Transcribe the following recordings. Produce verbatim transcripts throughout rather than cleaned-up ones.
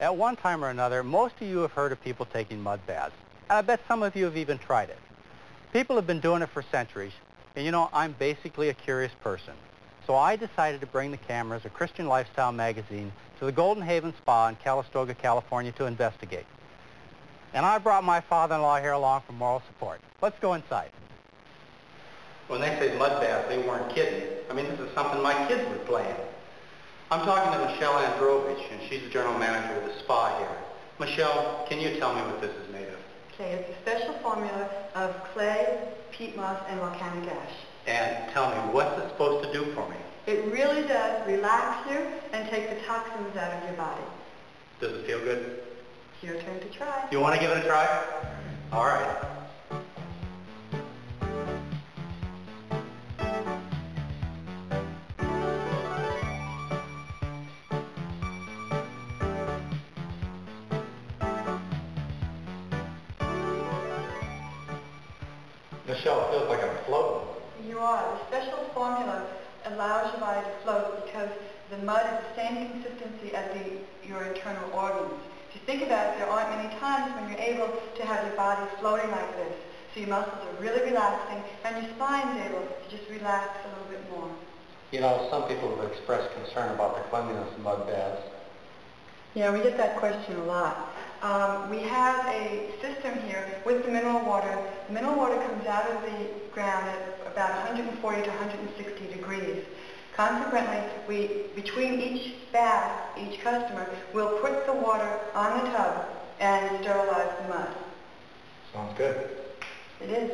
At one time or another, most of you have heard of people taking mud baths. And I bet some of you have even tried it. People have been doing it for centuries, and you know, I'm basically a curious person. So I decided to bring the cameras of Christian Lifestyle magazine to the Golden Haven Spa in Calistoga, California to investigate. And I brought my father-in-law here along for moral support. Let's go inside. When they say mud bath, they weren't kidding. I mean, this is something my kids would play in. I'm talking to Michelle Androvich, and she's the general manager of the spa here. Michelle, can you tell me what this is made of? Okay, it's a special formula of clay, peat moss, and volcanic ash. And tell me, what's it supposed to do for me? It really does relax you and take the toxins out of your body. Does it feel good? It's your turn to try. You want to give it a try? All right. Michelle, it feels like I'm floating. You are. The special formula allows your body to float because the mud is the same consistency as the, your internal organs. If you think about it, there aren't many times when you're able to have your body floating like this. So your muscles are really relaxing and your spine is able to just relax a little bit more. You know, some people have expressed concern about the cleanliness of mud baths. Yeah, we get that question a lot. Um, we have a system here with the mineral water. The mineral water comes out of the ground at about one hundred forty to one hundred sixty degrees. Consequently, we, between each bath, each customer, will put the water on the tub and sterilize the mud. Sounds good. It is.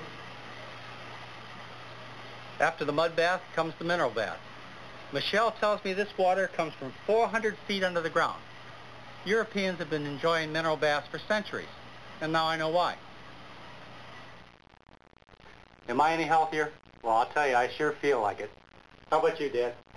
After the mud bath comes the mineral bath. Michelle tells me this water comes from four hundred feet under the ground. Europeans have been enjoying mineral baths for centuries, and now I know why. Am I any healthier? Well, I'll tell you, I sure feel like it. How about you, Dad?